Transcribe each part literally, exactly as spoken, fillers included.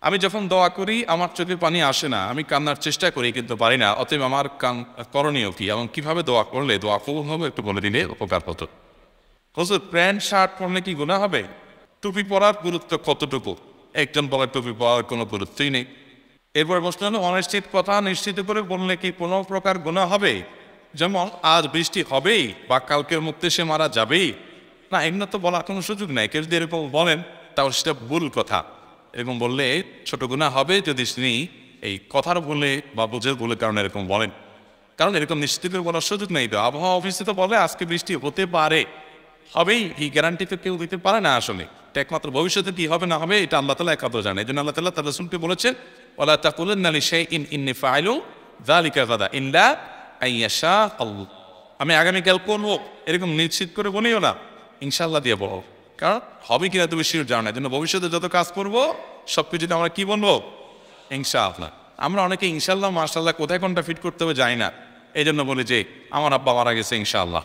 আমি যখন দোয়া করি আমার চোখে পানি আসে না, আমি কান্নার চেষ্টা করি কিন্তু পারি না, অতএব আমার করণীয় কি এবং কিভাবে দোয়া করলে দোয়া কবুল হবে একটু বলে দিলে উপকার হতো। হুজুর, প্যান্ট শার্ট পরলে কি গুনাহ হবে? টুপি পরার গুরুত্ব কতটুকু? একজন বলে টুপি পরার কোনো গুরুত্বই নেই। এরপর প্রশ্ন হলো, অনিশ্চিত কথা নিশ্চিত করে বললে কি কোনো প্রকার গুনাহ হবে? যেমন আজ বৃষ্টি হবেই বা কালকের মধ্যে সে মারা যাবেই না, এগুলো তো বলার কোনো সুযোগ নেই। কেউ যদি এরকম বলেন তাহলে সেটা ভুল কথা। এরকম বললে ছোট গুনাহ হবে যদি তিনি এই কথার বলে বা বোঝের বলে কারণে এরকম বলেন, কারণ এরকম নিশ্চিত করে বলার সুযোগ নেই। তো আবহাওয়া অফিসে তো বলে আজকে বৃষ্টি হতে পারে, হবেই, এই গ্যারান্টি তো কেউ দিতে পারে না। আসলে এটা একমাত্র ভবিষ্যতে কি হবে না হবে এটা আল্লাহ তাআলা একান্ত জানে। এই জন্য আল্লাহ তাআলা তার রাসূলকে বলেছেন, ওয়ালা তাকুলান্না লিশাইইন ইন্নী ফাইলু যালিকা গাদা ইল্লা আইয়াশা আল্লাহ। আমি আগামীকাল করবো এরকম নিশ্চিত করে বলিও না, ইনশাআল্লাহ দিয়ে বলো, কারণ হবে কিনা তুমি শিওর জানো না। এই জন্য ভবিষ্যতে যত কাজ করবো সব কিছুতে আমরা কি বলবো? ইনশাআল্লাহ। আমরা অনেকে ইনশাআল্লাহ মাশাআল্লাহ কোথায় কোনটা ফিট করতে হবে জানি না, এই জন্য বলি যে আমার আব্বা মারা গেছে ইনশাআল্লাহ।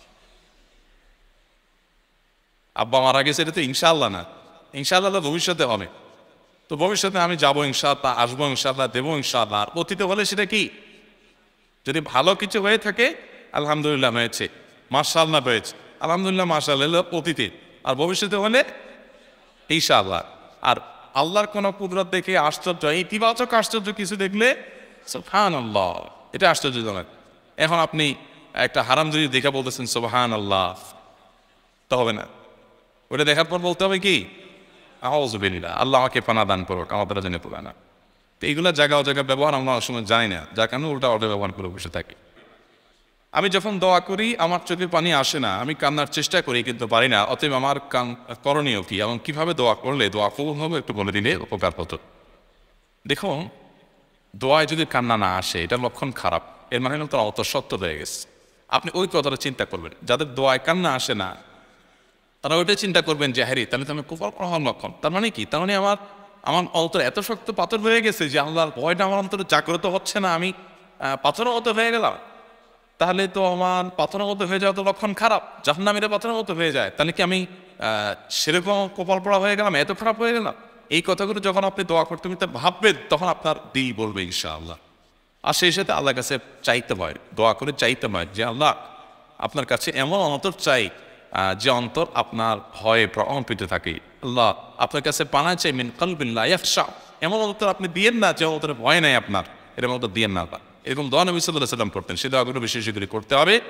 আব্বা মারা গেছে এটা তো ইনশাআল্লাহ না, ইনশাআল্লাহ ভবিষ্যতে হবে। তো ভবিষ্যতে আমি যাবো ইনশাআল্লাহ, আসবো ইনশাআল্লাহ, দেবো ইনশাআল্লাহ। আর অতীতে হলে সেটা কি? যদি ভালো কিছু হয়ে থাকে আলহামদুলিল্লাহ হয়েছে, মাশাআল্লাহ হয়েছে, আলহামদুলিল্লাহ মাশাআল্লাহ অতীতে। আর ভবিষ্যতে হলে ইনশাআল্লাহ। আর আল্লাহর কোনো কুদরত দেখে আশ্চর্য, ইতিবাচক আশ্চর্য কিছু দেখলে সুবহানাল্লাহ, এটা আশ্চর্যজনক। এখন আপনি একটা হারাম যদি দেখে বলতেছেন সুবহানাল্লাহ, তা হবে না। ওটা দেখার পর বলতে হবে কি? আউযুবিল্লাহ, আল্লাহ আমাকে পানা দান করুক, আমার দ্বারা জেনে পড়ে না। তো এইগুলো জায়গা ও জায়গায় ব্যবহার আমরা অনেক সময় জানি না, যার কারণে উল্টা অর্ডার ব্যবহার করে বসে থাকি। আমি যখন দোয়া করি আমার চোখে পানি আসে না, আমি কান্নার চেষ্টা করি কিন্তু পারি না, অতএব আমার করণীয় কি এবং কিভাবে দোয়া করলে দোয়া কবুল হবে একটু বলে দিলে উপকার হতো। দেখুন, দোয়ায় যদি কান্না না আসে এটা লক্ষণ খারাপ, এর মানে হলো তার অন্তঃসত্ত্ব হয়ে গেছে। আপনি ওই কথাটা চিন্তা করবেন, যাদের দোয়ায় কান্না আসে না তারা ওইটাই চিন্তা করবেন যে হ্যাঁ তাহলে তো আমি কুফর করা হওয়ার লক্ষণ। তার মানে কি? তার মানে আমার আমার অন্তর এত শক্ত পাথর হয়ে গেছে যে আল্লাহর ভয়টা আমার অন্তরে জাগ্রত হচ্ছে না, আমি পাথরের মতো হয়ে গেলাম। তাহলে তো আমার পাথরের মতো হয়ে যাওয়া তো লক্ষণ খারাপ। জাহান্নামীরা পাথরের মতো হয়ে যায়, তাহলে কি আমি সেরকম কপাল পড়া হয়ে গেলাম, এত খারাপ হয়ে গেলাম? এই কথাগুলো যখন আপনি দোয়া করতে ভাববেন তখন আপনার দিল বলবে ইনশাআল্লাহ। আর সেই সাথে আল্লাহর কাছে চাইতে হয়, দোয়া করে চাইতে হয় যে আল্লাহ আপনার কাছে এমন অন্তর চাই যে অন্তর আপনার ভয়ে প্রকম্পিত থাকে। আল্লাহ আপনার কাছে পানা চাই মিন কলবিন লা ইয়াখশা, এমন অন্তর আপনি দিয়েন না যে অন্তরে ভয় নাই আপনার, এরকম অন্তর দিয়েন না। এরকম দোয়া নবী সাল্লাল্লাহু আলাইহি ওয়াসাল্লাম করতেন, সেই দোয়াগুলো বেশি বেশি করে করতে হবে।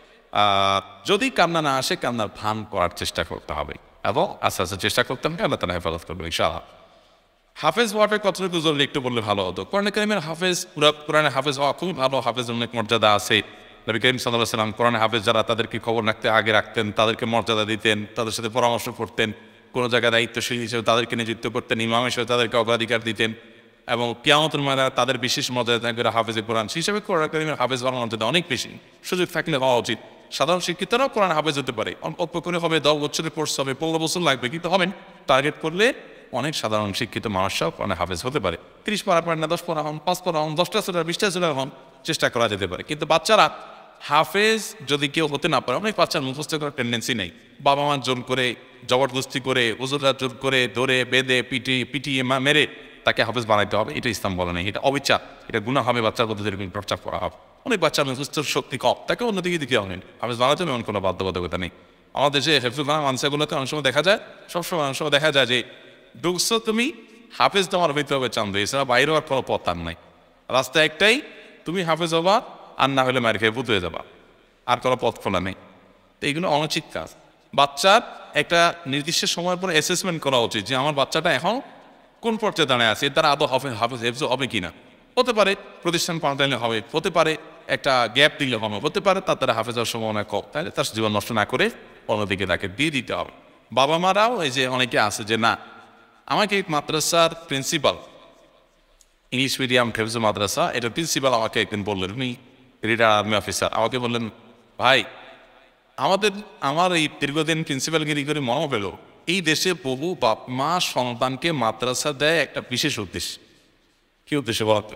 যদি কান্না না আসে কান্নার ভান করার চেষ্টা করতে হবে এবং আস্তে আস্তে চেষ্টা করতে হবে, আল্লাহ তাআলা হেফাজত করবে ইনশাআল্লাহ। হাফেজ হওয়াটার কতটুকু জরুরি একটু বললে ভালো হতো। কোরআনে কারিমের হাফেজ, পুরা কোরআনে হাফেজ হওয়া খুবই ভালো। হাফেজের অনেক মর্যাদা আছে। নবী করিম সাল্লাল্লাহু আলাইহি ওয়াসাল্লাম কোরআনে হাফেজ যারা তাদেরকে খবর রাখতে আগে রাখতেন, তাদেরকে মর্যাদা দিতেন, তাদের সাথে পরামর্শ করতেন, কোনো জায়গায় দায়িত্বশীল হিসেবে তাদেরকে নিযুক্ত করতেন, ইমাম হিসেবে তাদেরকে অগ্রাধিকার দিতেন এবং কিয়ামতের ময়দানে তাদের বিশেষ মর্যাদা থাকবে হাফেজে কোরআন। সেই হিসেবে কোরআন কারিমের হাফেজ হওয়ার মর্যাদা অনেক বেশি, সুযোগ থাকলে হওয়া উচিত। সাধারণ শিক্ষিতরাও কোরআন হাফেজ হতে পারে, অল্প করে হবে, দশ বছরের কোর্স হবে, পনেরো বছর লাগবে, কিন্তু হবেন। টার্গেট করলে অনেক সাধারণ শিক্ষিত মানুষরাও কোরআনে হাফেজ হতে পারে। ত্রিশ পারা পারেন না, দশ পড়া হন, পাঁচ পড়া হন, দশটা চলে বিশটা চলে হন, চেষ্টা করা যেতে পারে। কিন্তু বাচ্চারা হাফেজ যদি কেউ হতে না পারে, অনেক বাচ্চার মুখস্থ করার টেন্ডেন্সি নেই, বাবা মা জোর করে, জবরদস্তি করে, হুজুররা জোর করে ধরে বেঁধে পিটি পিটিয়ে মা মেরে তাকে হাফেজ বানাইতে হবে, এটা ইসলাম বলে নেই, এটা অবিচার, এটা গুনাহ হবে, বাচ্চার মধ্যে যেরকম চর্চা করা হবে। অনেক বাচ্চার মুখস্থর শক্তি কম, তাকে অন্যদিকে দিকে হবেন, হাফেজ বানাতে এমন কোনো বাধ্যবাধকতা নেই। আমাদের দেশে হেফজুল কোরআন মানসাগুলোতে অনেক সময় দেখা যায়, সবসময় অনেক সময় দেখা যায় যে ঢুকছো তুমি, হাফেজ তোমার হইতে হবে চান্দ, এছাড়া বাইরে হওয়ার কোনো পথ আর নাই। রাস্তা একটাই, তুমি হাফেজ হবা আর না হলে মায়ের খেয়ে ভূত হয়ে যাবা, আর কোনো পথ খোলা নেই। তো এইগুলো অনুচিত কাজ। বাচ্চার একটা নির্দিষ্ট সময়ের পরে অ্যাসেসমেন্ট করা উচিত যে আমার বাচ্চাটা এখন কোন পর্যায়ে দাঁড়ায় আছে, তারা আদৌ হাফেজ হাফেজ হেফজ হবে কিনা। হতে পারে প্রতিষ্ঠান পাল্টাইলে হবে, হতে পারে একটা গ্যাপ দিলে হবে, হতে পারে তার তারা হাফেজ হওয়ার সম্ভাবনা কম, তাহলে তার জীবন নষ্ট না করে অন্যদিকে তাকে দিয়ে দিতে হবে। বাবা মারাও এই যে অনেকে আছে যে না, আমাকে মাদ্রাসার প্রিন্সিপাল, ইংলিশ মিডিয়াম হেফজ মাদ্রাসা, এটা প্রিন্সিপাল আমাকে একদিন বললেন, উনি রিটায়ার্ড আর্মি অফিসার, আমাকে বললেন ভাই আমাদের আমার এই দীর্ঘদিন প্রিন্সিপালগিরি করে মনে পেল এই দেশে বহু বাপ মা সন্তানকে মাদ্রাসা দেয় একটা বিশেষ উদ্দেশ্য। কি উদ্দেশ্য বলতো?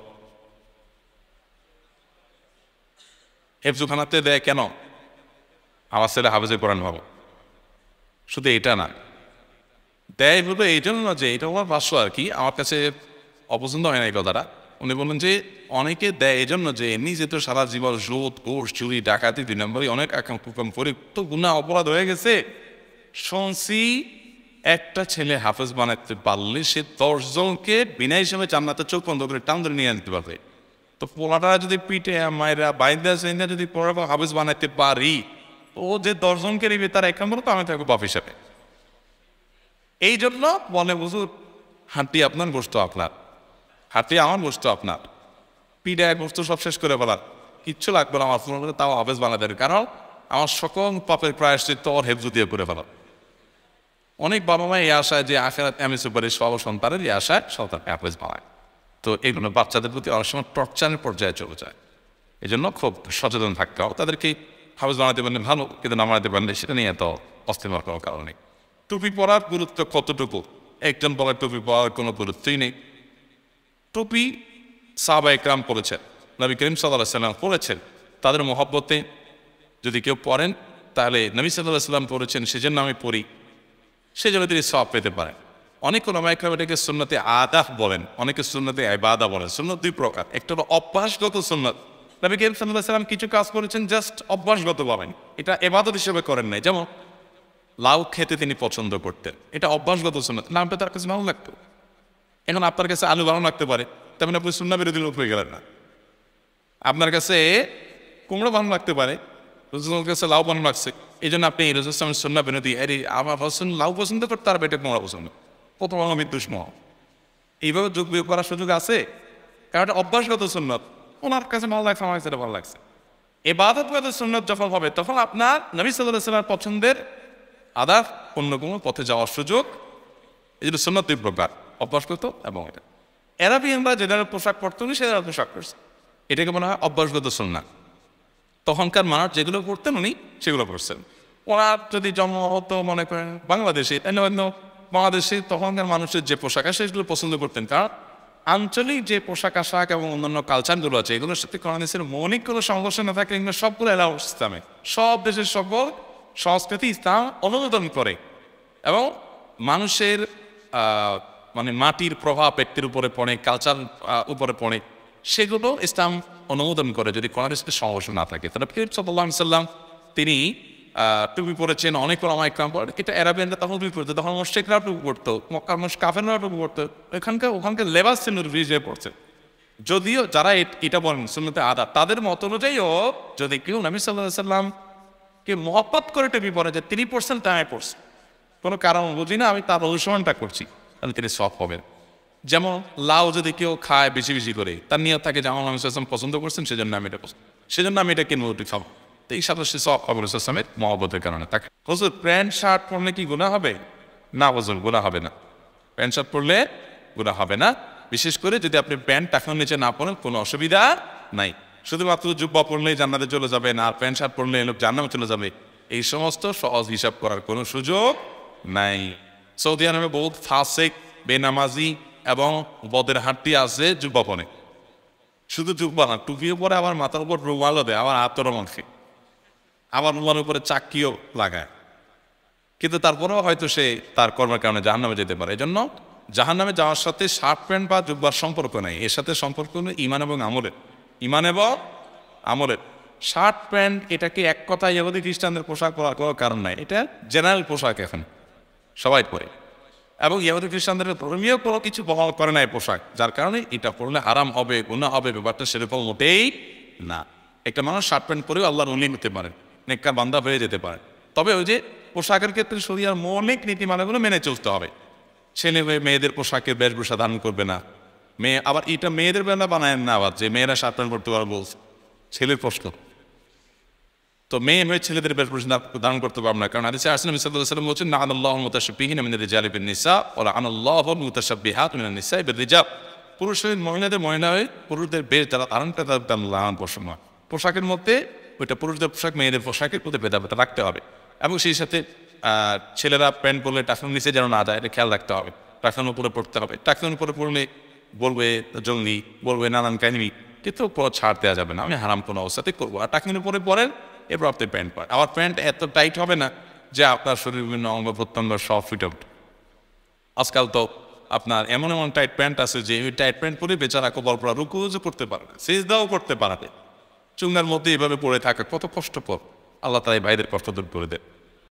হেফজুখানাতে দেয় কেন? আমার ছেলে হাফেজে কোরআন ভাবো। শুধু এটা না, দেয় হলো এই জন্য যে এটা আমার ভাষ্য আর কি, আমার কাছে অপছন্দ হয় না এই কথাটা। উনি বললেন যে অনেকে দেয় এই জন্য যে এমনি যেহেতু সারা জীবন জোট কোষ চুরি ডাকাতি দুই নম্বরই অনেক এখন কুকম করে তো গুনাহ অপরাধ হয়ে গেছে, শুনছি একটা ছেলে হাফেজ বানাতে পারলে সে দশজনকে বিনা হিসেবে জান্নাতের চোখ বন্ধ করে টান ধরে নিয়ে আনতে পারবে। তো পোলাটা যদি পিঠে মায়েরা বাইন্দা সেইন্দা যদি পড়া হাফেজ বানাতে পারি, ও যে দশজনকে নিবে তার এক নম্বর তো আমি থাকবো বাপ হিসাবে। এই জন্য বলে হুজুর হাঁটি আপনার গোস্ত আপনার, হাঁটি আমার গোস্ত আপনার, পিঠে এক গোস্ত সব শেষ করে বলার কিচ্ছু লাগবে না আমার ফোন, তাও হাফেজ বানাতে, কারণ আমার সকল পাপের প্রায়শ্চিত্ত ওর হেফজু দিয়ে করে ফেলা। অনেক বাবা মা এই আশায় যে আখেরাত আমি সুপারিশ সব সন্তানের এই আশায় সন্তান হাফেজ বানায়। তো এইগুলো বাচ্চাদের প্রতি অনেক সময় টর্চারের পর্যায়ে চলে যায়। এই জন্য খুব সচেতন থাকতে হবে। তাদেরকে হাফেজ বানাতে পারলে ভালো, কিন্তু না বানাতে পারলে সেটা নিয়ে এত অস্থির করার কারণ নেই। টুপি পরার গুরুত্ব কতটুকু? একজন বলার টুপি পরার কোনো গুরুত্বই নেই। টুপি সাহাবা একরাম পরেছেন, নবী করিম সাল্লাল্লাহু আলাইহি সাল্লাম পরেছেন, তাদের মহব্বতে যদি কেউ পড়েন তাহলে নবী সাল্লাল্লাহু আলাইহি সাল্লাম পড়েছেন সেজন্য আমি পড়ি, সেজন্য তিনি সওয়াব পেতে পারেন। অনেক ওলামা একরাম এটাকে সুন্নতে আদাহ বলেন, অনেকে সুন্নতে ইবাদা বলেন। সুন্নত দুই প্রকার, একটা হলো অভ্যাসগত সুন্নত। নবী করিম সাল্লাল্লাহু আলাইহি সাল্লাম কিছু কাজ করেছেন জাস্ট অভ্যাসগত বলেন, এটা ইবাদত হিসেবে করেন নাই। যেমন লাউ খেতে তিনি পছন্দ করতেন, এটা অভ্যাসগত সুন্নত, নামটা তার কাছে ভালো লাগতো। এখন আপনার কাছে আলু ভালো লাগতে পারে, তেমন আপনি সুন্নাহ বিরোধী লোক হয়ে গেলেন না। আপনার কাছে কুমড়ো ভালো লাগতে পারে, রসুলের কাছে লাউ ভালো লাগছে, এই জন্য আপনি রসুল সুন্নাহ বিরোধী। আরে আমার রসুল লাউ পছন্দ করতে, তার পেটে কুমড়া পছন্দ, কত বড় বিদ্বেষমহ। এইভাবে যোগ বিয়োগ করার সুযোগ আছে? কারণ এটা অভ্যাসগত সুন্নত, ওনার কাছে ভালো লাগছে, আমার কাছে ভালো লাগছে। ইবাদতগত সুন্নত যখন হবে তখন আপনার নবী সাল্লাল্লাহু আলাইহি ওয়াসাল্লাম পছন্দের আদা অন্য কোনো পথে যাওয়ার সুযোগ। এই জন্য সুন্নত দুই প্রকার, অভ্যাসগত এবং এটা। আরবিয়ানরা যে ধরনের পোশাক পরত উনি সে ধরনের পোশাক করছে, এটাকে মনে হয় অভ্যাসগত সুন্নাহ। তখনকার মানুষ যেগুলো পড়তেন উনি সেগুলো পড়ছেন। ওনার যদি জন্ম হতো মনে করেন বাংলাদেশে, তাহলে অন্য বাংলাদেশে তখনকার মানুষের যে পোশাক আছে সেগুলো পছন্দ করতেন, কারণ আঞ্চলিক যে পোশাক আশাক এবং অন্যান্য কালচারগুলো আছে এগুলোর সাথে কোরআন হাদিসের মৌলিক কোনো সংঘর্ষ না থাকে, এগুলো সবগুলো এলাও ইসলামে। সব দেশের সকল সংস্কৃতি ইসলাম অনুমোদন করে এবং মানুষের মানে মাটির প্রভাব ব্যক্তির উপরে পড়ে, কালচার উপরে পড়ে, সেগুলো ইসলাম অনুমোদন করে যদি কোরআন হাদিসের সংঘর্ষ না থাকে। তাহলে নবী সাল্লাল্লাহু আলাইহি সাল্লাম তিনি টুপি পরেছেন, অনেক ওলামা ইকরাম পড়ে, এটা আরবিয়ানরা তখন টুপি পড়তো, তখন মুশরিকরা টুপি পড়তো, মক্কার মানুষ কাফেররা টুপি পড়তো, এখানকার ওখানকার লেবাস ছিল ভিজে পড়ছে। যদিও যারা এটা বলেন সুন্নতে আদা, তাদের মত অনুযায়ীও যদি কেউ নবী সাল্লাল্লাহু আলাইহি সাল্লাম কে মহব্বত করে টুপি পরে যে তিনি পড়ছেন তাই পড়ছে, কোনো কারণ বুঝি না, আমি তার অনুসরণটা করছি, তাহলে তিনি সওয়াব হবেন। যেমন লাউ যদি কেউ খায় বেশি বেশি করে, তার নিয়ত থাকে যে আমার নবী সাল্লাল্লাহু আলাইহি ওয়াসাল্লাম পছন্দ করছেন সেজন্য আমি এটা পছন্দ, সেজন্য আমি এটা কিনবো রুটি খাবো, তো এই সাথে সে সওয়াব হবে রাসূল সাল্লাল্লাহু আলাইহি ওয়াসাল্লামের মহব্বতের কারণে। তাকে হুজুর প্যান্ট শার্ট পরলে কি গুনাহ হবে? না হুজুর, গুনাহ হবে না। প্যান্ট শার্ট পরলে গুনাহ হবে না, বিশেষ করে যদি আপনি প্যান্ট টাকার নিচে না পরেন কোনো অসুবিধা নাই। শুধুমাত্র জুব্বা পরলেই জান্নাতে চলে যাবেন আর প্যান্ট শার্ট পরলে লোক জান্নাতে চলে যাবে, এই সমস্ত সহজ হিসাব করার কোনো সুযোগ নাই। সৌদি আরবে বহুত ফাসেক, বেনামাজি এবং বদের হাটটি আছে জুব্বা পরে, শুধু জুব্বা না টুপিও পরে, আবার মাথার উপর রুমালও দেয়, আবার হাতেরও মাংসে, আবার রুমালের উপরে চাকিও লাগায়, কিন্তু তারপরেও হয়তো সে তার কর্মের কারণে জাহান্নামে যেতে পারে। এই জন্য জাহান্নামে যাওয়ার সাথে শার্ট প্যান্ট বা জুব্বার সম্পর্ক নেই, এর সাথে সম্পর্ক হলো ইমান এবং আমলের, ইমান এবং আমলের। শার্ট প্যান্ট এটাকে এক কথা ইহুদি খ্রিস্টানদের পোশাক পরার কোনো কারণ নাই, এটা জেনারেল পোশাক, এখন সবাই পরে, এবং ইহুদি খ্রিস্টানদের ধর্মীয় কোনো কিছু বহাল করে না এই পোশাক, যার কারণে এটা পরলে হারাম হবে, গুনাহ হবে, ব্যাপারটা সেরকম মোটেই না। একটা মানুষ শার্ট প্যান্ট পরেও আল্লাহর ওলি হতে পারে, নেককার বান্দা হয়ে যেতে পারে, তবে ওই যে পোশাকের ক্ষেত্রে শরিয়ার মৌলিক নীতিমালাগুলো মেনে চলতে হবে। ছেলে হয়ে মেয়েদের পোশাকের বেশভূষা ধারণ করবে না, মেয়ে আবার এটা মেয়েদের বেলা বানায় না, আবার যে মেয়েরা শার্ট প্যান্ট পরতে পারবে বলছে ছেলের প্রশ্ন, তো মেয়ে হয়ে ছেলেদের বেশভূষা ধারণ করতে পারবে না, কারণ হাদিসে আসছে নবী সাল্লাল্লাহু আলাইহি ওয়াসাল্লাম বলেছেন নাআনাল্লাহুল মুতাশাব্বিহিনা মিনার রিজালি বিন নিসা ওয়া লাআনাল্লাহুল মুতাশাব্বিহাত মিনান নিসাই বির রিজাল। পুরুষের মহিলাদের মহিলা হয়ে পুরুষদের বেশ যারা ধারণ করে তাদের লাগান পোষণ হয়, পোশাকের মধ্যে ওইটা পুরুষদের পোশাক মেয়েদের পোশাকের প্রতি ভেদাভেদ রাখতে হবে, এবং সেই সাথে ছেলেরা প্যান্ট পরলে টাকনুর নিচে যেন না যায় এটা খেয়াল রাখতে হবে, টাকনুর উপরে পড়তে হবে, টাকনুর উপরে পড়লে বলবে জঙ্গি, বলবে নানান কাহিনী, কিন্তু পর ছাড় দেওয়া যাবে না, আমি হারাম কোনো অবস্থাতে করবো। আর টাকনুর উপরে পরেন এরপর আপনি প্যান্ট পরেন, আবার প্যান্ট এত টাইট হবে না যে আপনার শরীর বিভিন্ন অঙ্গ প্রত্যঙ্গ সব ফিট আউট, আজকাল তো আপনার এমন এমন টাইট প্যান্ট আছে যে ওই টাইট প্যান্ট পরে বেচারা কবল পড়া রুকুও যে করতে পারে না, সিজদাও করতে পারে না, চুঙ্গার মধ্যে এইভাবে পড়ে থাকা কত কষ্টকর। আল্লাহ তাই ভাইদের কষ্ট দূর করে দেন।